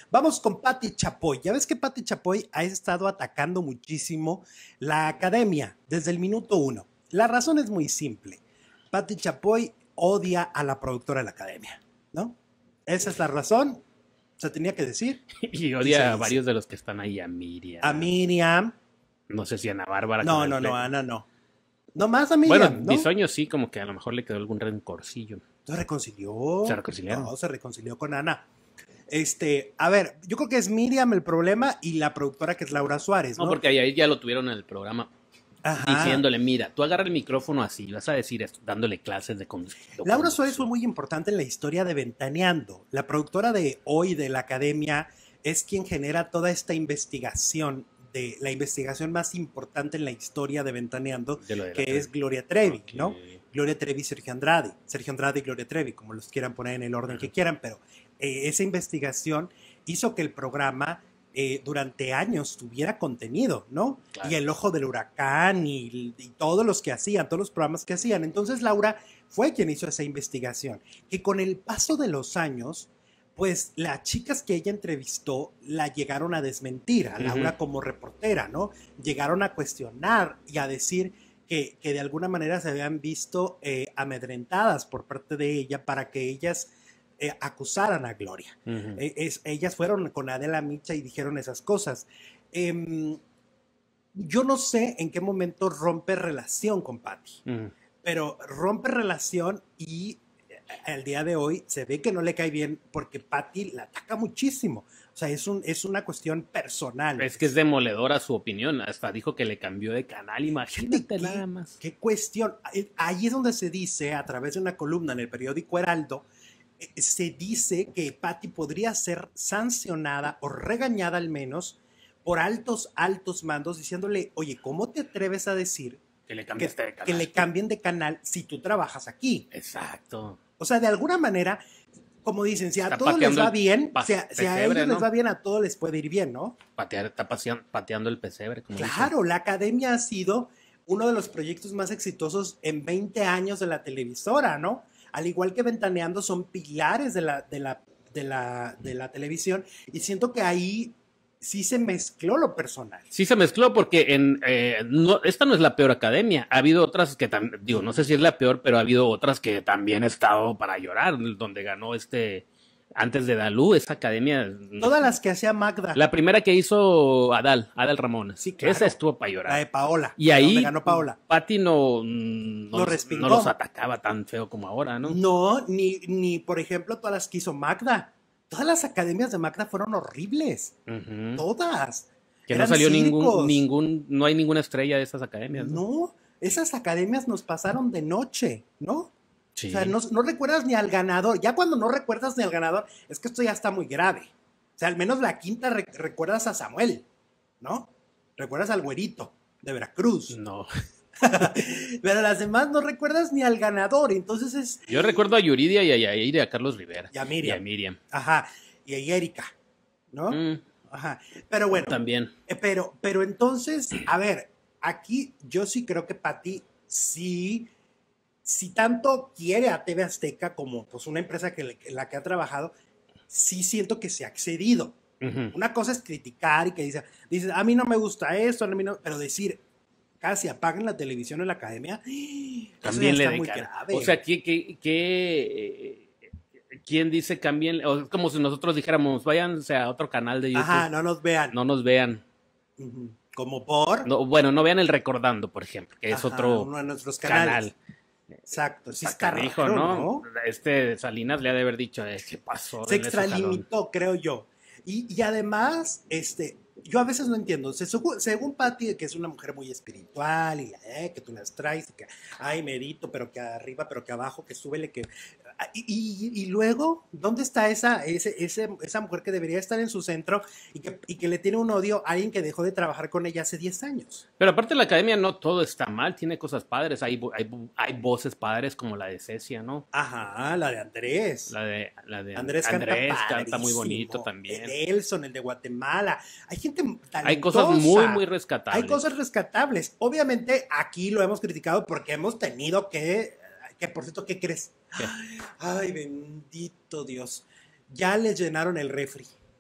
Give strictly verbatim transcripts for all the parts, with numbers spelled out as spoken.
Vamos con Pati Chapoy. Ya ves que Pati Chapoy ha estado atacando muchísimo la academia desde el minuto uno. La razón es muy simple. Pati Chapoy odia a la productora de la academia, ¿no? Esa es la razón. Se tenía que decir. Y odia a varios de los que están ahí, a Miriam. A Miriam. No sé si a Ana Bárbara. No, no, no, Ana no. No más a Miriam, bueno, ¿no? Bisoño sí, como que a lo mejor le quedó algún rencorcillo. ¿Se reconcilió? ¿Se reconciliaron? No, se reconcilió con Ana. Este, a ver, yo creo que es Miriam el problema y la productora que es Laura Suárez, ¿no? No, porque ahí ya lo tuvieron en el programa. Ajá. Diciéndole, mira, tú agarra el micrófono así, vas a decir esto, dándole clases de conducción. Laura Suárez fue muy importante en la historia de Ventaneando. La productora de hoy de la academia es quien genera toda esta investigación, de la investigación más importante en la historia de Ventaneando, de de que es Gloria Trevi, okay. ¿no? Gloria Trevi y Sergio Andrade. Sergio Andrade y Gloria Trevi, como los quieran poner en el orden uh-huh. que quieran, pero eh, esa investigación hizo que el programa Eh, durante años tuviera contenido, ¿no? Claro. Y El Ojo del Huracán y, y todos los que hacían, todos los programas que hacían. Entonces Laura fue quien hizo esa investigación, que con el paso de los años, pues las chicas que ella entrevistó la llegaron a desmentir, a Laura uh-huh. como reportera, ¿no? Llegaron a cuestionar y a decir que, que de alguna manera se habían visto eh, amedrentadas por parte de ella para que ellas Eh, acusaran a Gloria. Uh-huh. eh, es, ellas fueron con Adela Micha y dijeron esas cosas. Eh, yo no sé en qué momento rompe relación con Pati, uh-huh. pero rompe relación y al día de hoy se ve que no le cae bien porque Pati la ataca muchísimo. O sea, es, un, es una cuestión personal. Es que es demoledora su opinión. Hasta dijo que le cambió de canal, imagínate ¿Qué, nada más. Qué cuestión. Ahí es donde se dice, a través de una columna en el periódico Heraldo, se dice que Pati podría ser sancionada o regañada al menos por altos, altos mandos diciéndole, oye, ¿cómo te atreves a decir que le, que, de que le cambien de canal si tú trabajas aquí? Exacto. O sea, de alguna manera, como dicen, si a todos les va bien, si a, si a ellos ¿no? les va bien, a todos les puede ir bien, ¿no? Patear, está paseando, pateando el pesebre. Como claro, dicen. La academia ha sido uno de los proyectos más exitosos en veinte años de la televisora, ¿no? Al igual que Ventaneando, son pilares de la, de la, de la, de la televisión y siento que ahí sí se mezcló lo personal. Sí se mezcló porque en eh, no, esta no es la peor academia, ha habido otras que también, digo, no sé si es la peor, pero ha habido otras que también he estado para llorar, donde ganó este, antes de Dalú, esta academia. Todas las que hacía Magda. La primera que hizo Adal, Adal Ramón. Sí, claro. Esa estuvo para llorar. La de Paola. Y ahí ganó Paola. Pati no, no, los, no los atacaba tan feo como ahora, ¿no? No, ni, ni por ejemplo todas las que hizo Magda. Todas las academias de Magda fueron horribles. Uh-huh. Todas. Que Eran no salió ningún, ningún, no hay ninguna estrella de esas academias. No, no esas academias nos pasaron de noche, ¿no? Sí. O sea, no, no recuerdas ni al ganador. Ya cuando no recuerdas ni al ganador, es que esto ya está muy grave. O sea, al menos la quinta re- recuerdas a Samuel, ¿no? Recuerdas al güerito de Veracruz. No. Pero las demás no recuerdas ni al ganador. Entonces es... Yo recuerdo a Yuridia y a Yair y a Carlos Rivera. Y a Miriam. Y a Miriam. Ajá. Y a Erika, ¿no? Mm. Ajá. Pero bueno. También. Eh, pero, pero entonces, a ver, aquí yo sí creo que Pati sí... Si tanto quiere a T V Azteca como pues una empresa que le, la que ha trabajado, sí siento que se ha excedido. Uh-huh. Una cosa es criticar y que dice, dice, a mí no me gusta esto, a mí no, pero decir, casi apagan la televisión en la academia, también le está muy cara. grave. O sea, ¿qué, qué, qué, ¿quién dice cambien? O es como si nosotros dijéramos, váyanse a otro canal de YouTube. Ajá, no nos vean. No nos vean. Uh-huh. ¿Como por? No, bueno, no vean el Recordando, por ejemplo, que es Ajá, otro uno de nuestros canales. Canal. Exacto, sí está dijo, raro, ¿no? ¿no? Este Salinas le ha de haber dicho, eh, ¿qué pasó? Se extralimitó, creo yo. Y, y además, este, yo a veces no entiendo. Se, según Pati, que es una mujer muy espiritual, y eh, que tú las traes, y que, ay, medito, pero que arriba, pero que abajo, que súbele, que... Y, y, y luego, ¿dónde está esa, ese, ese, esa mujer que debería estar en su centro y que, y que le tiene un odio a alguien que dejó de trabajar con ella hace diez años? Pero aparte la academia no todo está mal, tiene cosas padres, hay, hay, hay voces padres como la de Cecia, ¿no? Ajá, la de Andrés. La de, la de Andrés, Andrés canta, canta muy bonito también. Nelson, el de Guatemala. Hay gente talentosa. Hay cosas muy, muy rescatables. Hay cosas rescatables. Obviamente aquí lo hemos criticado porque hemos tenido que... Que por cierto, ¿qué crees? ¿Qué? Ay, bendito Dios. Ya les llenaron el refri.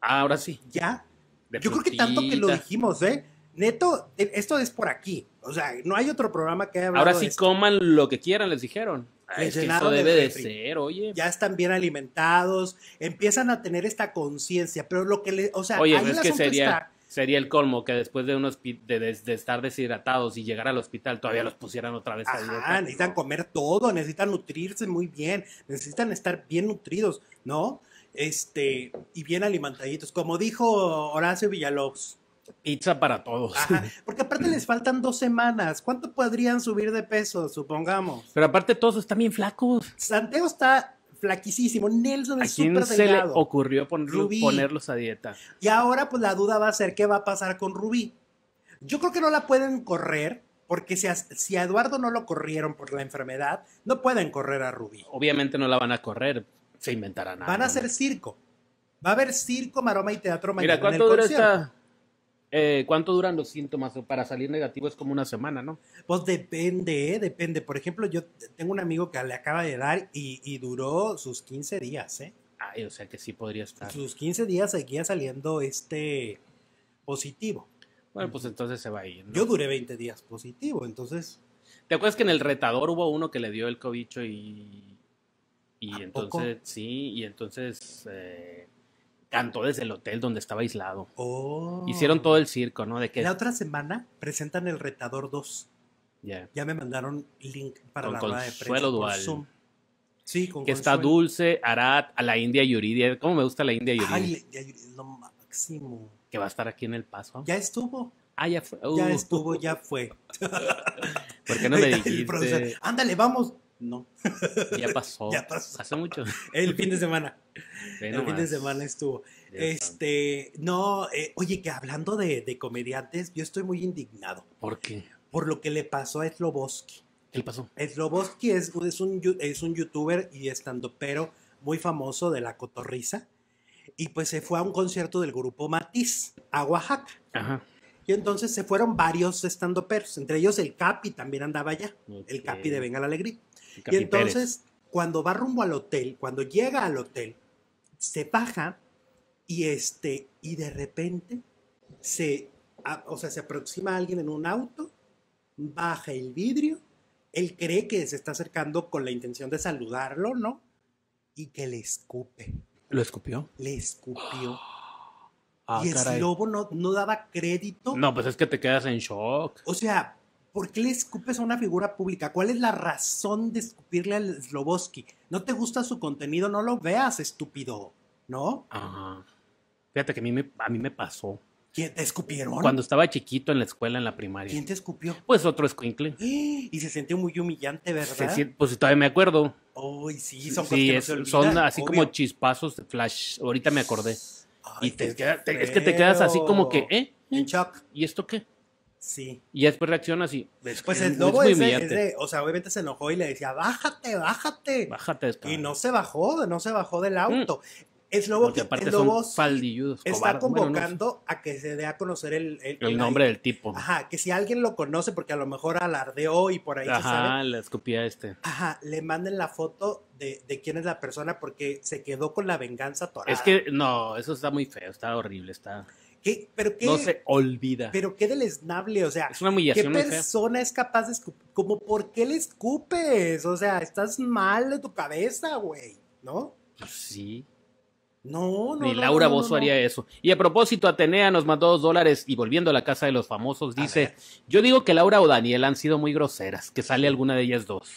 Ah, ahora sí. Ya. De Yo creo que tanto que lo frutita. dijimos, ¿eh? Neto, eh, esto es por aquí. O sea, no hay otro programa que haya hablado Ahora de sí esto. coman lo que quieran, les dijeron. Ah, Les es que eso llenaron el debe de refri. ser, oye. Ya están bien alimentados, empiezan a tener esta conciencia, pero lo que le, o sea, Oye, ahí es el que asunto sería, está, sería el colmo que después de, un hospi- de, de- de estar deshidratados y llegar al hospital todavía los pusieran otra vez a ajá, dieta. necesitan No. comer todo, necesitan nutrirse muy bien, necesitan estar bien nutridos, ¿no? Este, y bien alimentaditos, como dijo Horacio Villalobos. Pizza para todos. Ajá, porque aparte les faltan dos semanas. ¿Cuánto podrían subir de peso, supongamos? Pero aparte todos están bien flacos. Santiago está flaquísimo, Nelson ¿A es quién súper se le delgado. ocurrió ponerlo- Rubí. ponerlos a dieta? Y ahora pues la duda va a ser qué va a pasar con Rubí. Yo creo que no la pueden correr, porque si a, si a Eduardo no lo corrieron por la enfermedad, no pueden correr a Rubí. Obviamente no la van a correr, se inventarán algo. Van a hacer circo. Va a haber circo, maroma y teatro mañana Mira, en ¿cuánto el dura concierto. esta? Eh, ¿Cuánto duran los síntomas? Para salir negativo es como una semana, ¿no? Pues depende, ¿eh? Depende. Por ejemplo, yo tengo un amigo que le acaba de dar y, y duró sus quince días, ¿eh? Ay, o sea que sí podría estar. Sus quince días seguía saliendo este positivo. Bueno, pues entonces se va a ir, ¿no? Yo duré veinte días positivo, entonces... ¿Te acuerdas que en el retador hubo uno que le dio el cobicho y... Y ¿A entonces, poco? sí, y entonces eh, cantó desde el hotel donde estaba aislado. Oh. Hicieron todo el circo, ¿no? De que... La otra semana presentan el Retador dos. Ya. Ya me mandaron link para Con la rueda de Consuelo prensa por Duval. Zoom. Sí, con Que está Consuelo. Dulce, Arad, a la India Yuridia. ¿Cómo me gusta la India Yuridia? Ay, ya- es lo máximo. Que va a estar aquí en El Paso. Ya estuvo, Ah, ya fue. ya Uh, estuvo, ya fue. ¿Por qué no me El profesor, dijiste? ándale, vamos. No, Ya pasó. Ya pasó. Hace mucho. el fin de semana. Ve El fin de nomás. semana estuvo. Ya Este, no, eh, oye, que hablando de, de comediantes, yo estoy muy indignado ¿Por qué? por lo que le pasó a Sloboski. ¿Qué le pasó? Sloboski es, es, un, yu- es un youtuber y estandopero muy famoso de la cotorriza. Y pues se fue a un concierto del grupo Matiz a Oaxaca. Ajá. Y entonces se fueron varios estandoperos, entre ellos el Capi también andaba allá, el Ok. Capi de Venga la Alegría. El Capi Y entonces, cuando va rumbo al hotel, cuando llega al hotel, se baja y este, y de repente se, a- o sea, se aproxima a alguien en un auto, baja el vidrio, él cree que se está acercando con la intención de saludarlo, ¿no? Y que le escupe, Pérez. ¿Lo escupió? le escupió. Ah, y el caray. lobo no, no daba crédito. No, pues es que te quedas en shock. O sea, ¿por qué le escupes a una figura pública? ¿Cuál es la razón de escupirle al Sloboski? ¿No te gusta su contenido? No lo veas, estúpido, ¿no? Ajá. Fíjate que a mí me, a mí me pasó. ¿Quién te escupieron? Cuando estaba chiquito en la escuela, en la primaria. ¿Quién te escupió? Pues otro escuincle. Y se sintió muy humillante, ¿verdad? Se sien- pues todavía me acuerdo. Ay, sí, son cosas Sí, que no es- se olvidan, son así obvio. como chispazos de flash. Ahorita me acordé. Ay, Y te qué queda- te- es que te quedas así como que, feo. ¿eh? En shock, ¿Y esto qué? sí. Y ya después reaccionas y... es Pues que el es lobo muy es de, humillante. es de- o sea, obviamente se enojó y le decía, bájate, bájate. Bájate de esta. Y no se bajó, no se bajó del auto. Es lobo Porque que aparte el son lobo sí faldilludos. está cobardes. Bueno, no sé. convocando a que se dé a conocer el, el, El nombre del tipo. Ajá, que si alguien lo conoce, porque a lo mejor alardeó y por ahí se sabe. Ajá, le escupía este. Ajá, le manden la foto de, de quién es la persona porque se quedó con la venganza torada. Es que, no, eso está muy feo, está horrible, está... ¿Qué? ¿Pero qué? No se olvida. Pero qué deleznable, o sea, Es una ¿qué humillación muy fea. persona es capaz de escupir? Como, ¿por qué le escupes? O sea, estás mal de tu cabeza, güey, ¿no? Pues sí. No, no, Ni no, Laura no, no, Bozzo no. haría eso. Y a propósito, Atenea nos mandó dos dólares y volviendo a la casa de los famosos, A dice, ver. yo digo que Laura o Daniela han sido muy groseras, que sale alguna de ellas dos.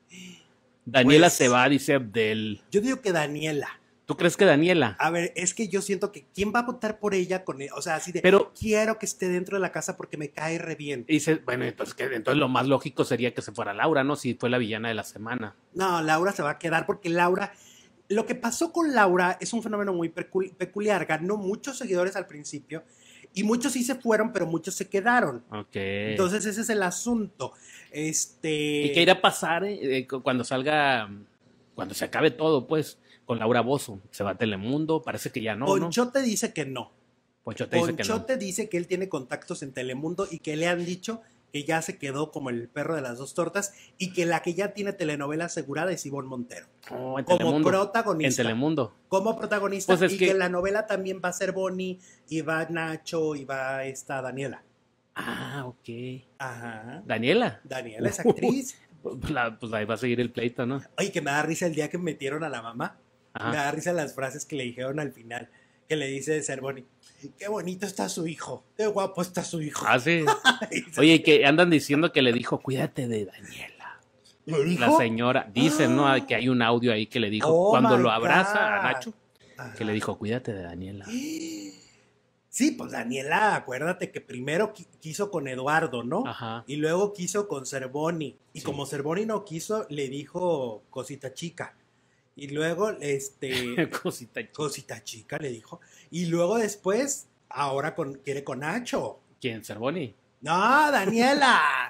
Daniela Pues- se va, dice Abdel. Yo digo que Daniela. ¿Tú crees que Daniela? A ver, es que yo siento que ¿quién va a votar por ella con él? O sea, así de, Pero- quiero que esté dentro de la casa porque me cae re bien. Dice, bueno, entonces, que, entonces lo más lógico sería que se fuera Laura, ¿no? Si fue la villana de la semana. No, Laura se va a quedar porque Laura, lo que pasó con Laura es un fenómeno muy pecul- peculiar. Ganó muchos seguidores al principio y muchos sí se fueron, pero muchos se quedaron. Ok. Entonces ese es el asunto. Este. ¿Y qué irá a pasar eh, eh, cu- cuando salga, cuando se acabe todo, pues, con Laura Bozzo? Se va a Telemundo, parece que ya no, ¿no? Ponchote dice que no. Poncho te dice que no. Ponchote dice que él tiene contactos en Telemundo y que le han dicho que ya se quedó como el perro de las dos tortas y que la que ya tiene telenovela asegurada es Ivonne Montero. Oh, en como Telemundo. protagonista. En Telemundo. Como protagonista. Pues es y que... que la novela también va a ser Bonnie, y va Nacho, y va esta Daniela. Ah, ok. Ajá. Daniela. Daniela es actriz. Pues, la, pues ahí va a seguir el pleito, ¿no? Oye, que me da risa el día que metieron a la mamá. Ajá. Me da risa las frases que le dijeron al final. Que le dice de ser Bonnie. Qué bonito está su hijo. Qué guapo está su hijo. Ah, sí. Oye, que andan diciendo que le dijo, cuídate de Daniela. ¿Le dijo? La señora. Dicen, ¿no? Que hay un audio ahí que le dijo, Oh, cuando my lo abraza God. a Nacho, Ajá. que le dijo, cuídate de Daniela. Sí, pues Daniela, acuérdate que primero qui- quiso con Eduardo, ¿no? Ajá. Y luego quiso con Cervoni. Y Sí. como Cervoni no quiso, le dijo cosita chica. Y luego, este... Cosita chica. cosita chica, le dijo. Y luego después, ahora con, quiere con Nacho. ¿Quién? ¿Cervoni? No, Daniela.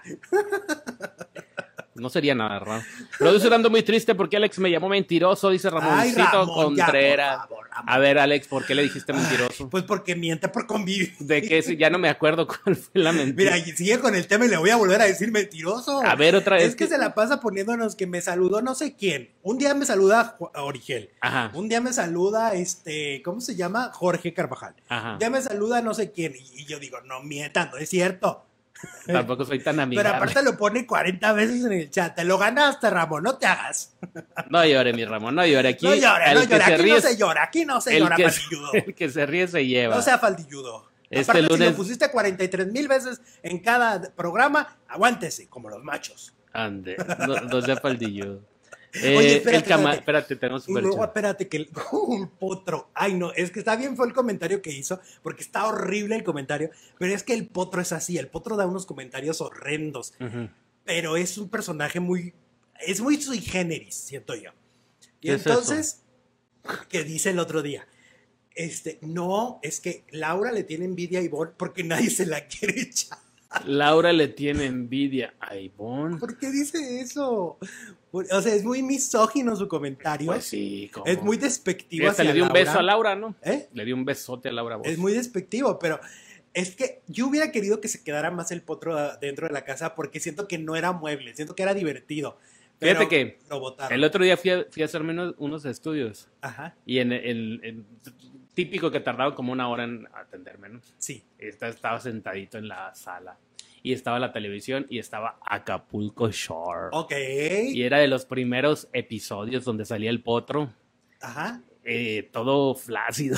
No sería nada raro. Pero yo estoy dando muy triste porque Alex me llamó mentiroso, dice Ramoncito Ay, Ramón, ya, Contreras. por favor, Ramón. A ver, Alex, ¿por qué le dijiste mentiroso? Ay, pues porque miente por convivir. De que ese- ya no me acuerdo cuál fue la mentira. Mira, y sigue con el tema y le voy a volver a decir mentiroso. A ver, otra vez. Es que se la pasa poniéndonos que me saludó no sé quién. Un día me saluda Ju- Origel. Ajá, Un día me saluda, este, ¿cómo se llama? Jorge Carvajal. ajá. Un día me saluda no sé quién. Y, y yo digo, no mientan, no es cierto. Tampoco soy tan Pero amigable. aparte lo pone cuarenta veces en el chat. Te lo ganaste, Ramón, no te hagas. No llore, mi Ramón, no llore. Aquí no llores, el no que llores. se Aquí ríe, no se llora, aquí no se el llora, que, faldilludo. el que se ríe se lleva. No sea faldilludo. Este Aparte, si lunes- lo pusiste cuarenta y tres mil veces en cada programa, aguántese, como los machos. Ande, no, no sea faldillo. Eh, Oye, espérate, el cama- espérate. espérate, tenemos Y super luego, chat. espérate, que el, un potro. Ay, no, es que está bien, fue el comentario que hizo, porque está horrible el comentario. Pero es que el potro es así, el potro da unos comentarios horrendos. Ujú. Pero es un personaje muy. Es muy sui generis, siento yo. Y ¿Qué es entonces, que dice el otro día. Este, no, es que Laura le tiene envidia a Ivonne porque nadie se la quiere echar. Laura le tiene envidia a Ivonne. ¿Por qué dice eso? O sea, es muy misógino su comentario. Pues sí, ¿cómo? Es muy despectivo. Y hasta hacia le dio un Laura. beso a Laura, ¿no? ¿Eh? Le dio un besote a Laura Voz. Es muy despectivo, pero es que yo hubiera querido que se quedara más el potro dentro de la casa porque siento que no era mueble, siento que era divertido. Pero Fíjate que lo botaron. El otro día fui a, fui a hacerme unos, unos estudios Ajá, y en el típico que tardaba como una hora en atenderme, ¿no? sí. Esta- Estaba sentadito en la sala y estaba la televisión y estaba Acapulco Shore. Ok. Y era de los primeros episodios donde salía el potro, Ajá, eh, todo flácido.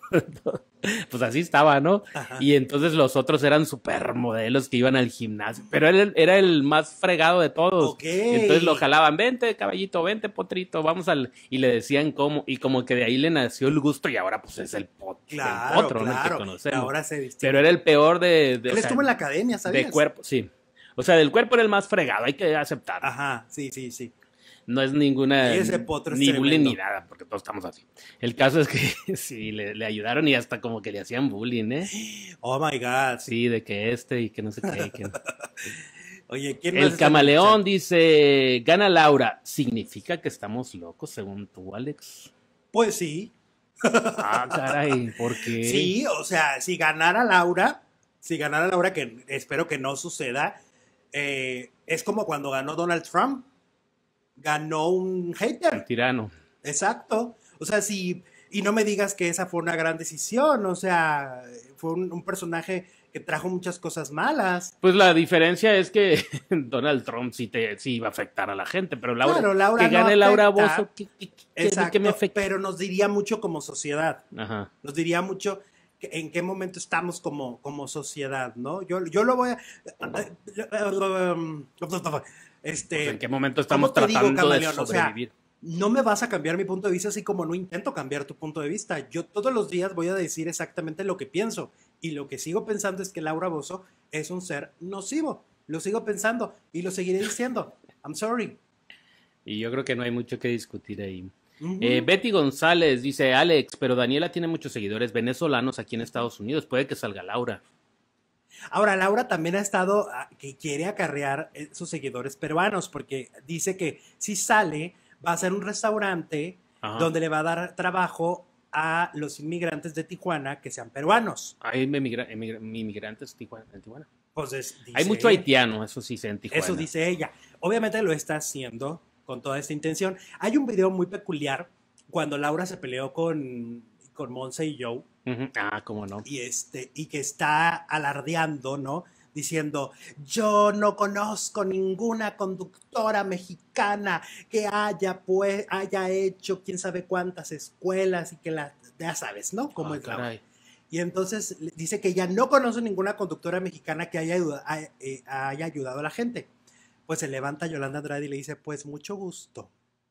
Pues así estaba, ¿no? ajá. Y entonces los otros eran supermodelos que iban al gimnasio, pero él era el más fregado de todos. Ok. Entonces lo jalaban, vente caballito, vente potrito, vamos al... Y le decían cómo, y como que de ahí le nació el gusto y ahora pues es el, pot, Claro, el potro, ¿no? El que claro. conocemos. Ahora se distingue. Pero era el peor de... de Él o sea, estuvo en la academia, ¿sabías? de cuerpo, sí. O sea, del cuerpo era el más fregado, hay que aceptarlo. Ajá, sí, sí, sí. No es ninguna... Y ese potro es ni bullying tremendo. ni nada, porque todos estamos así. El caso es que sí, le, le ayudaron y hasta como que le hacían bullying, ¿eh? Oh my God. Sí, de que este y que no sé qué. que- Oye, ¿quién más El está en camaleón chat? dice, gana Laura. ¿Significa que estamos locos según tú, Alex? Pues sí. Ah, caray, ¿por qué? Sí, o sea, si ganara Laura, si ganara Laura, que espero que no suceda, eh, es como cuando ganó Donald Trump. Ganó un El hater. tirano. Exacto. O sea, si. Y no me digas que esa fue una gran decisión. O sea, fue un, un personaje que trajo muchas cosas malas. Pues la diferencia es que Donald Trump sí, te, sí iba a afectar a la gente, pero Laura, Claro, Laura que no gane Laura afecta. Bozzo, ¿qué, qué, qué- Exacto. qué me afecta? Pero nos diría mucho como sociedad. Ajá. Nos diría mucho que- en qué momento estamos como, como sociedad, ¿no? Yo, yo lo voy a. Este, Pues, ¿en qué momento estamos ¿cómo te digo, tratando de camaleón? O sea, sobrevivir? no me vas a cambiar mi punto de vista así como no intento cambiar tu punto de vista. Yo todos los días voy a decir exactamente lo que pienso. Y lo que sigo pensando es que Laura Bozzo es un ser nocivo. Lo sigo pensando y lo seguiré diciendo. I'm sorry. Y yo creo que no hay mucho que discutir ahí. Ujú. Eh, Betty González dice, Alex, pero Daniela tiene muchos seguidores venezolanos aquí en Estados Unidos. Puede que salga Laura. Ahora, Laura también ha estado, ah, que quiere acarrear eh, sus seguidores peruanos, porque dice que si sale, va a ser un restaurante Ajá. donde le va a dar trabajo a los inmigrantes de Tijuana que sean peruanos. Hay emigra- emigra- inmigrantes Tijuana- en Tijuana. Pues es, dice, hay mucho haitiano, eso sí, se en Tijuana. Eso dice ella. Obviamente lo está haciendo con toda esta intención. Hay un video muy peculiar cuando Laura se peleó con, con Monse y Joe. Uh-huh. Ah, cómo no. Y, este, y que está alardeando, ¿no? Diciendo, yo no conozco ninguna conductora mexicana que haya, pues, haya hecho quién sabe cuántas escuelas y que la, ya sabes, ¿no? Cómo Oh, es Laura. caray. Y entonces dice que ella no conoce ninguna conductora mexicana que haya, haya ayudado a la gente. Pues se levanta Yolanda Andrade y le dice, pues mucho gusto.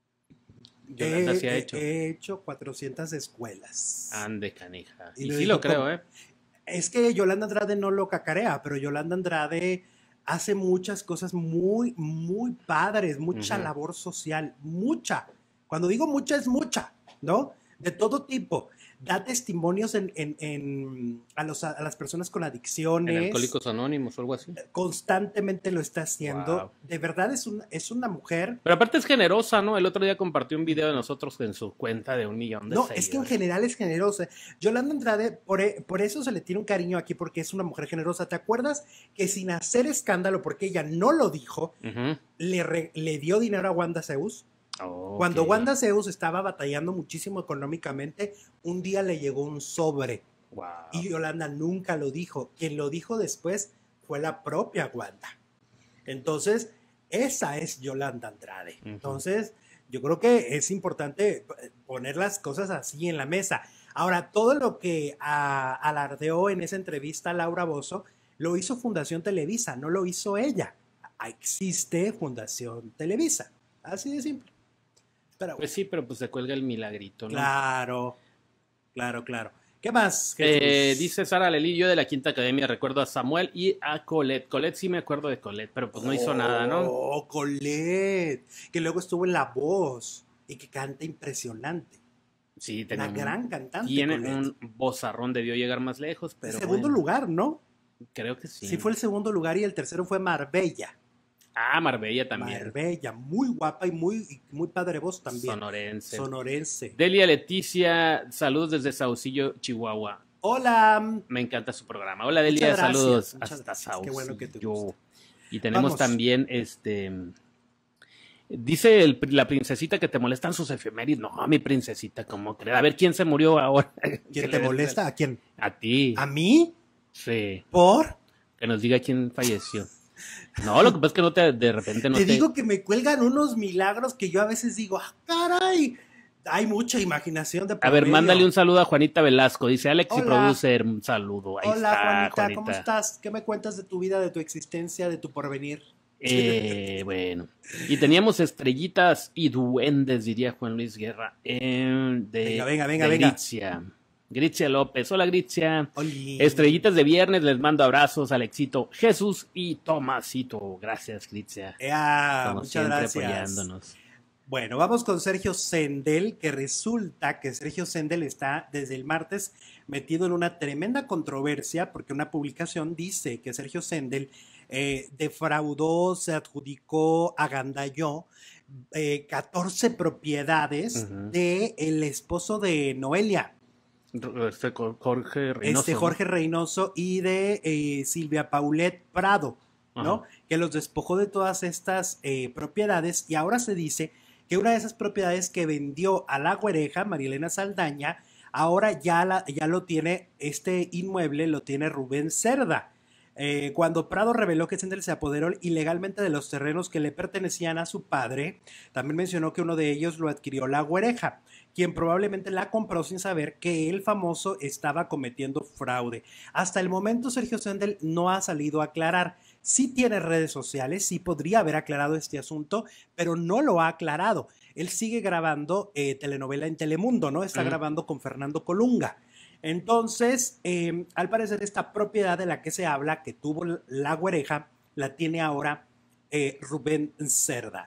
Yolanda he, sí ha hecho. He hecho cuatrocientas escuelas. Ande, canija. Y, Y y lo sí dijo lo creo, como, ¿eh? Es que Yolanda Andrade no lo cacarea, pero Yolanda Andrade hace muchas cosas muy, muy padres, mucha Uh-huh. labor social, mucha. Cuando digo mucha, es mucha, ¿no? De todo tipo. Da testimonios en, en, en, a, los, a las personas con adicciones. En Alcohólicos Anónimos o algo así. Constantemente lo está haciendo. Wow. De verdad es, un, es una mujer. Pero aparte es generosa, ¿no? El otro día compartió un video de nosotros en su cuenta de un millón de No, seguidores. es que en general es generosa. Yolanda Andrade, por, por eso se le tiene un cariño aquí, porque es una mujer generosa. ¿Te acuerdas que sin hacer escándalo, porque ella no lo dijo, uh-huh. le, re, le dio dinero a Wanda Zeus? Oh, Cuando okay. Wanda Zeus estaba batallando muchísimo económicamente, un día le llegó un sobre. Wow. Y Yolanda nunca lo dijo. Quien lo dijo después fue la propia Wanda. Entonces, esa es Yolanda Andrade. Uh-huh. Entonces, yo creo que es importante poner las cosas así en la mesa. Ahora, todo lo que a, alardeó en esa entrevista Laura Bozzo, lo hizo Fundación Televisa, no lo hizo ella. Existe Fundación Televisa. Así de simple. Pero, pues sí, pero pues se cuelga el milagrito, ¿no? Claro, claro, claro. ¿Qué más? Eh, dice Sara Lelí, yo de la Quinta Academia recuerdo a Samuel y a Colette. Colette sí me acuerdo de Colette, pero pues no oh, hizo nada, ¿no? Oh, Colette, que luego estuvo en La Voz y que canta impresionante. Sí, tenía una gran cantante. Tiene Colette. Un vozarrón, debió llegar más lejos, pero el segundo bueno, lugar, ¿no? Creo que sí. Sí fue el segundo lugar y el tercero fue Marbella. Ah, Marbella también. Marbella, muy guapa y muy, muy padre voz también. Sonorense. Sonorense. Delia Leticia, saludos desde Saucillo, Chihuahua. Hola. Me encanta su programa. Hola Delia, muchas gracias, saludos muchas hasta gracias. Saucillo. Qué bueno que te gusta. Y tenemos Vamos. también este... Dice el, la princesita que te molestan sus efemérides. No, mi princesita, ¿cómo crees? A ver, ¿quién se murió ahora? ¿Quién te molesta? ¿A quién? A ti. ¿A mí? Sí. ¿Por? Que nos diga quién falleció. No, lo que pasa es que no te, de repente no te... te... Te digo que me cuelgan unos milagros que yo a veces digo, ¡ah, caray! Hay mucha imaginación de por A ver, medio. mándale un saludo a Juanita Velasco. Dice Alex y Hola. Producer, un saludo. Ahí Hola, está, Juanita, Juanita, ¿cómo estás? ¿Qué me cuentas de tu vida, de tu existencia, de tu porvenir? Eh, bueno, y teníamos estrellitas y duendes, diría Juan Luis Guerra. Eh, de, venga, venga, venga, de venga. Gritzia. Gritzia López. Hola, Gritzia. Oli. Estrellitas de viernes, les mando abrazos, Alexito, Jesús y Tomasito. Gracias, Gritzia. Ea, Como muchas siempre, gracias. apoyándonos. Bueno, vamos con Sergio Sendel, que resulta que Sergio Sendel está desde el martes metido en una tremenda controversia porque una publicación dice que Sergio Sendel eh, defraudó, se adjudicó, agandalló eh, catorce propiedades uh-huh. del esposo de Noelia. Este Jorge Reynoso. Este Jorge Reynoso y de eh, Silvia Paulette Prado, ¿no? Uh-huh. Que los despojó de todas estas eh, propiedades y ahora se dice que una de esas propiedades que vendió a la güereja, Marielena Saldaña, ahora ya, la, ya lo tiene, este inmueble lo tiene Rubén Cerda. Eh, cuando Prado reveló que Sendel se apoderó ilegalmente de los terrenos que le pertenecían a su padre, también mencionó que uno de ellos lo adquirió la güereja, quien probablemente la compró sin saber que el famoso estaba cometiendo fraude. Hasta el momento Sergio Sendel no ha salido a aclarar. Sí tiene redes sociales, sí podría haber aclarado este asunto, pero no lo ha aclarado. Él sigue grabando eh, telenovela en Telemundo, ¿no? Está uh-huh. grabando con Fernando Colunga. Entonces, eh, al parecer esta propiedad de la que se habla, que tuvo la güereja, la tiene ahora eh, Rubén Cerda.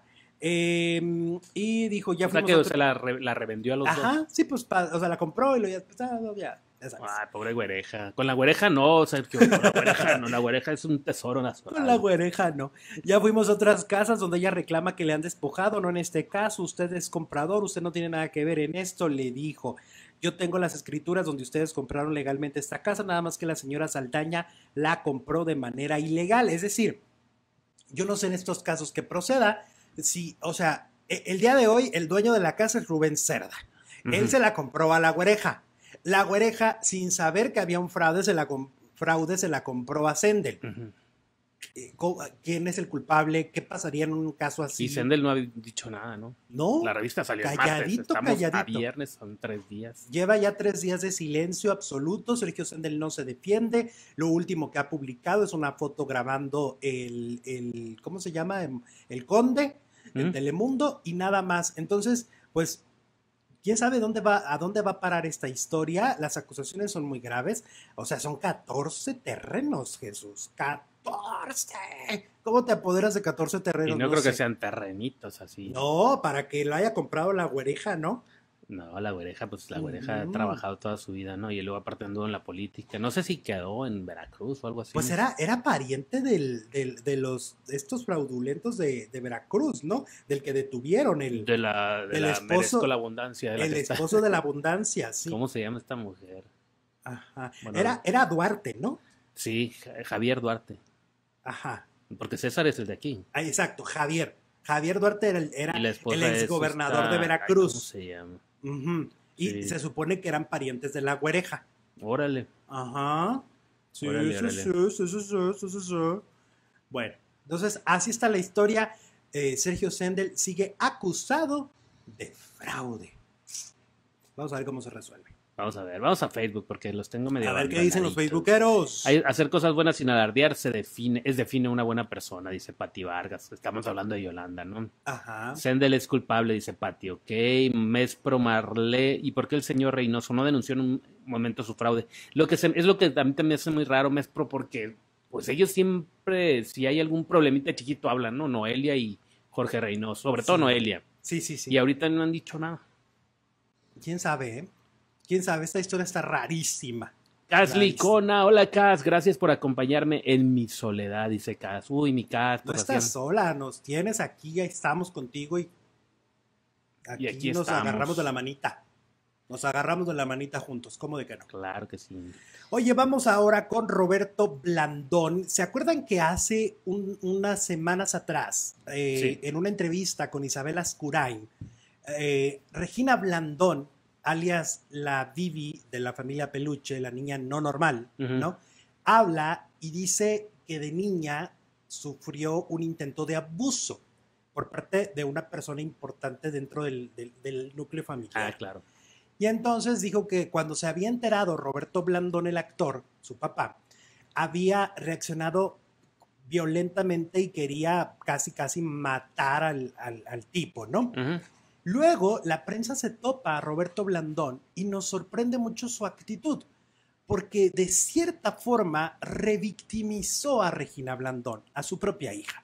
Eh, y dijo, ya o sea fuimos que otro... se la, re, la revendió a los Ajá, dos. sí, pues, pa, o sea, la compró y lo ya, pues, ah, ya, ya sabes. Ay, pobre güereja. Con la güereja no, Sergio, con la güereja no, la güereja es un tesoro nacional. Con la güereja no. Ya fuimos a otras casas donde ella reclama que le han despojado, no en este caso, usted es comprador, usted no tiene nada que ver en esto, le dijo. yo tengo las escrituras donde ustedes compraron legalmente esta casa, nada más que la señora Saldaña la compró de manera ilegal. Es decir, yo no sé en estos casos que proceda, si, o sea, el día de hoy el dueño de la casa es Rubén Cerda. Uh-huh. Él se la compró a la güereja. La güereja, sin saber que había un fraude, se la, fraude, se la compró a Sendel. Uh-huh. ¿Quién es el culpable? ¿Qué pasaría en un caso así? Y Sendel no ha dicho nada, ¿no? No. La revista salió calladito, el martes. Estamos calladito. a viernes, son tres días. Lleva ya tres días de silencio absoluto. Sergio Sendel no se defiende. Lo último que ha publicado es una foto grabando el, el ¿cómo se llama? El Conde, en ¿Mm? Telemundo, y nada más. Entonces, pues, ¿quién sabe dónde va, a dónde va a parar esta historia? Las acusaciones son muy graves. O sea, son catorce terrenos, Jesús. catorce. ¿Cómo te apoderas de catorce terrenos? Y no, no creo sé. que sean terrenitos así. No, para que lo haya comprado la güereja, ¿no? No, la güereja, pues la güereja mm. ha trabajado toda su vida, ¿no? Y luego aparte anduvo en la política. No sé si quedó en Veracruz o algo así. Pues era, era pariente del, del, de los de estos fraudulentos de, de Veracruz, ¿no? Del que detuvieron el... De la, de la esposo, merezco la abundancia. De la el esposo de la abundancia, sí. ¿Cómo se llama esta mujer? Ajá. Bueno, era, era Duarte, ¿no? Sí, Javier Duarte. Ajá. Porque César es el de aquí. Ah, exacto, Javier. Javier Duarte era el, era el exgobernador esta... de Veracruz. ¿Cómo se llama? Uh-huh. Y sí. se supone que eran parientes de la güereja. Órale. Ajá. Sí, órale, sí, órale. Sí, sí, sí, sí, sí, sí. Bueno, entonces así está la historia. Eh, Sergio Sendel sigue acusado de fraude. Vamos a ver cómo se resuelve. Vamos a ver, vamos a Facebook porque los tengo medio... A ver qué dicen los facebookeros. Hay, hacer cosas buenas sin alardear se define, es define una buena persona, dice Pati Vargas. Estamos hablando de Yolanda, ¿no? Ajá. Sendel es culpable, dice Pati, ok. Mespro Marlé, ¿y por qué el señor Reynoso no denunció en un momento su fraude? Lo que se, es lo que a mí también me hace muy raro, Mespro, porque pues ellos siempre, si hay algún problemita chiquito, hablan, ¿no? Noelia y Jorge Reynoso, sobre todo sí. Noelia. Sí, sí, sí. Y ahorita no han dicho nada. ¿Quién sabe, eh? ¿Quién sabe? Esta historia está rarísima. Cas Licona, hola Cas, gracias por acompañarme en mi soledad, dice Cas. Uy, mi Cas. No estás hacían... sola, nos tienes aquí, estamos contigo y aquí, y aquí nos estamos. agarramos de la manita. Nos agarramos de la manita juntos, ¿cómo de que no? Claro que sí. Oye, vamos ahora con Roberto Blandón. ¿Se acuerdan que hace un, unas semanas atrás, eh, sí. en una entrevista con Isabel Ascurain, eh, Regina Blandón, alias la Vivi de la familia Peluche, la niña no normal, uh-huh. ¿no? Habla y dice que de niña sufrió un intento de abuso por parte de una persona importante dentro del, del, del núcleo familiar. Ah, claro. Y entonces dijo que cuando se había enterado Roberto Blandón, el actor, su papá, había reaccionado violentamente y quería casi, casi matar al, al, al tipo, ¿no? Uh-huh. Luego, la prensa se topa a Roberto Blandón y nos sorprende mucho su actitud, porque de cierta forma revictimizó a Regina Blandón, a su propia hija,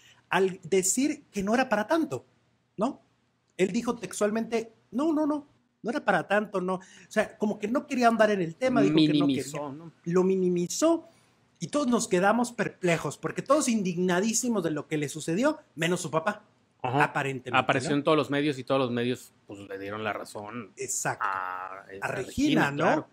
al decir que no era para tanto, ¿no? Él dijo textualmente, no, no, no, no era para tanto, no. O sea, como que no quería andar en el tema, dijo minimizó, que no quería. ¿no? Lo minimizó y todos nos quedamos perplejos, porque todos indignadísimos de lo que le sucedió, menos su papá. Ajá. Aparentemente. Apareció, ¿no?, en todos los medios y todos los medios pues le dieron la razón. Exacto. A, a Regina, Regina, ¿no? Claro.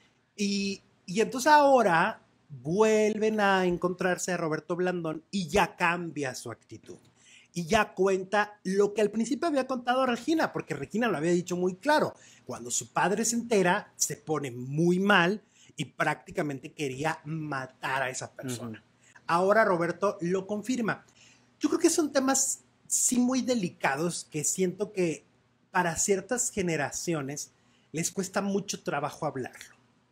Y, y entonces ahora vuelven a encontrarse a Roberto Blandón y ya cambia su actitud. Y ya cuenta lo que al principio había contado Regina, porque Regina lo había dicho muy claro. Cuando su padre se entera, se pone muy mal y prácticamente quería matar a esa persona. Uh-huh. Ahora Roberto lo confirma. Yo creo que son temas sí muy delicados que siento que para ciertas generaciones les cuesta mucho trabajo hablarlo.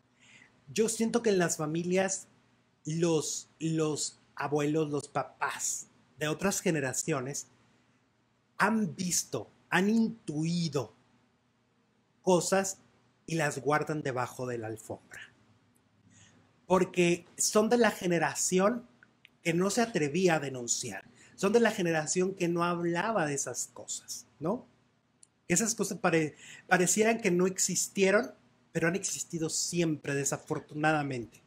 Yo siento que en las familias los, los abuelos, los papás de otras generaciones han visto, han intuido cosas y las guardan debajo de la alfombra. Porque son de la generación que no se atrevía a denunciar. Son de la generación que no hablaba de esas cosas, ¿no? Esas cosas pare, parecieran que no existieron, pero han existido siempre, desafortunadamente.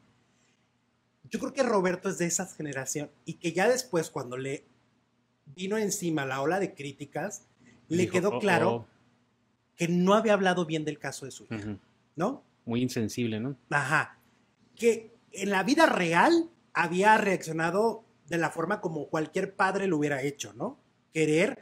Yo creo que Roberto es de esa generación y que ya después, cuando le vino encima la ola de críticas, le Dijo, quedó oh, claro oh. que no había hablado bien del caso de su hija. Uh-huh. ¿no? Muy insensible, ¿no? Ajá. Que en la vida real había reaccionado de la forma como cualquier padre lo hubiera hecho, ¿no? Querer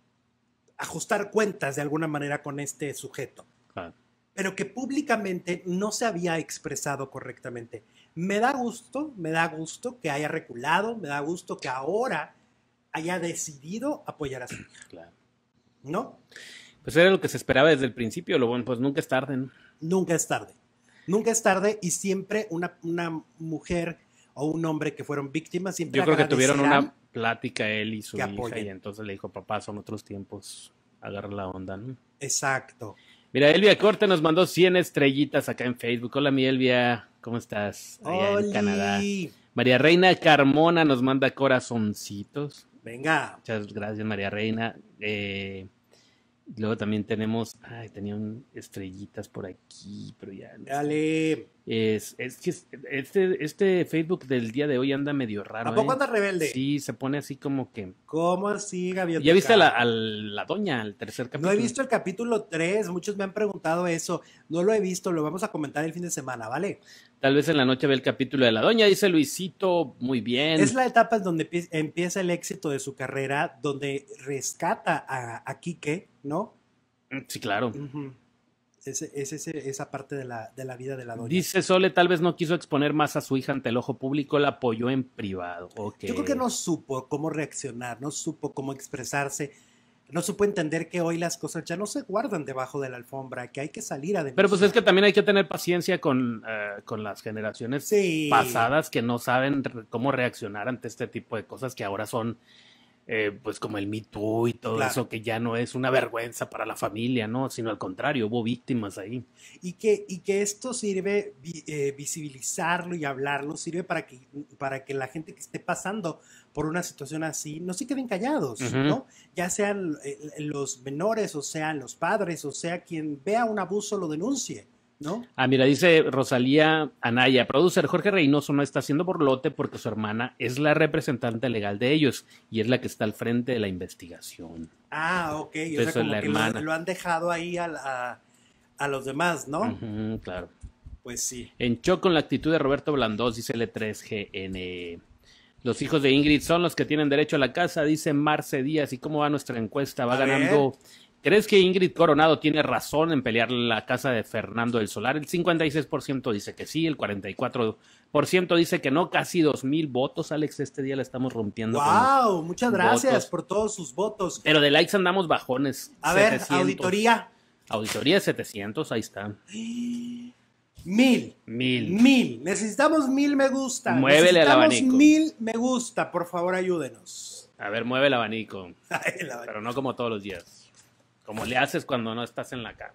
ajustar cuentas de alguna manera con este sujeto. Claro. Pero que públicamente no se había expresado correctamente. Me da gusto, me da gusto que haya reculado, me da gusto que ahora haya decidido apoyar a su hija. Claro. ¿No? Pues era lo que se esperaba desde el principio, lo bueno, pues nunca es tarde, ¿no? Nunca es tarde. Nunca es tarde y siempre una, una mujer o un hombre que fueron víctimas siempre Yo creo que tuvieron agradecerán una plática él y su que hija apoyen. y entonces le dijo, papá, son otros tiempos, agarra la onda, ¿no? Exacto. Mira, Elvia Corte nos mandó cien estrellitas acá en Facebook. Hola, mi Elvia, ¿cómo estás? Allá ¡Oli! en Canadá. María Reina Carmona nos manda corazoncitos. Venga. Muchas gracias, María Reina. Eh, luego también tenemos, ay, tenían estrellitas por aquí, pero ya no sé. Dale. Es, es que este, este Facebook del día de hoy anda medio raro. ¿A poco ¿eh? anda rebelde? Sí, se pone así como que... ¿Cómo así, Gaviota? ¿Ya viste a la, a la doña, al tercer capítulo? No he visto el capítulo tres, muchos me han preguntado eso. No lo he visto, lo vamos a comentar el fin de semana, ¿vale? Tal vez en la noche ve el capítulo de la doña, dice Luisito, muy bien. Es la etapa en donde empieza el éxito de su carrera, donde rescata a, a Quique, ¿no? Sí, claro. Uh-huh. Es, es ese, esa parte de la, de la vida de la doña. Dice Sole, tal vez no quiso exponer más a su hija ante el ojo público, la apoyó en privado. Okay. Yo creo que no supo cómo reaccionar, no supo cómo expresarse, no supo entender que hoy las cosas ya no se guardan debajo de la alfombra, que hay que salir a denunciar. Pero pues es que también hay que tener paciencia con, uh, con las generaciones sí. pasadas que no saben cómo reaccionar ante este tipo de cosas que ahora son... Eh, pues como el Me Too y todo claro. Eso que ya no es una vergüenza para la familia, ¿no? Sino al contrario, hubo víctimas ahí. Y que, y que esto sirve, eh, visibilizarlo y hablarlo, sirve para que, para que la gente que esté pasando por una situación así no se queden callados, uh-huh. ¿no? Ya sean eh, los menores, o sean los padres, o sea quien vea un abuso lo denuncie, ¿no? Ah, mira, dice Rosalía Anaya, producer Jorge Reynoso no está haciendo borlote porque su hermana es la representante legal de ellos y es la que está al frente de la investigación. Ah, ok, o Entonces, sea, como la que lo, lo han dejado ahí a, a, a los demás, ¿no? Uh-huh, claro. Pues sí. En shock con la actitud de Roberto Blandós, dice L tres G N. Los hijos de Ingrid son los que tienen derecho a la casa, dice Marce Díaz. ¿Y cómo va nuestra encuesta? Va a ganando... Ver. ¿Crees que Ingrid Coronado tiene razón en pelear la casa de Fernando del Solar? El cincuenta y seis por ciento dice que sí, el cuarenta y cuatro por ciento dice que no, casi dos mil votos, Alex, este día la estamos rompiendo. ¡Wow! Muchas gracias votos. Por todos sus votos. Pero de likes andamos bajones. A setecientos. Ver, auditoría. Auditoría setecientos, ahí está. Mil. Mil. Mil. Necesitamos mil me gusta. Muévele al abanico. Mil me gusta, por favor, ayúdenos. A ver, mueve el abanico. Ay, el abanico. Pero no como todos los días. Como le haces cuando no estás en la cama.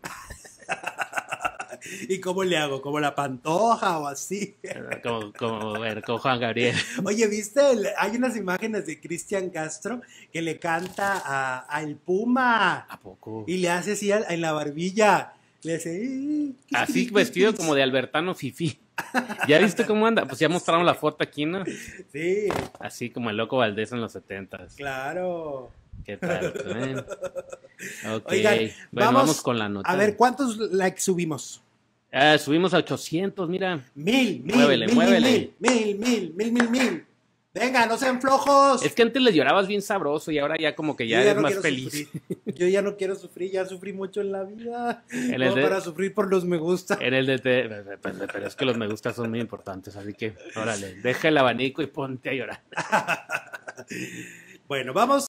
¿Y cómo le hago? ¿Como la Pantoja o así? Como, como, ver, como Juan Gabriel. Oye, ¿viste? El, hay unas imágenes de Cristian Castro que le canta a, a El Puma. ¿A poco? Y le hace así a, en la barbilla. Le hace... Así vestido como de Albertano Fifí. ¿Ya viste cómo anda? Pues ya mostraron la foto aquí, ¿no? Sí. Así como el Loco Valdés en los setentas. Claro. ¿Qué tal? ¿Eh? Ok, Oigan, bueno, vamos, vamos con la nota. A ver, ¿cuántos likes subimos? Ah, subimos a ochocientos, mira. Mil, mil, muévele, mil, muévele. Mil, mil, mil, mil, mil, mil. Venga, no sean flojos. Es que antes le llorabas bien sabroso y ahora ya como que ya, ya eres no más feliz. Sufrir. Yo ya no quiero sufrir, ya sufrí mucho en la vida. En no el de, para sufrir por los me gusta. En el de te, pero es que los me gusta son muy importantes, así que órale, deja el abanico y ponte a llorar. Bueno, vamos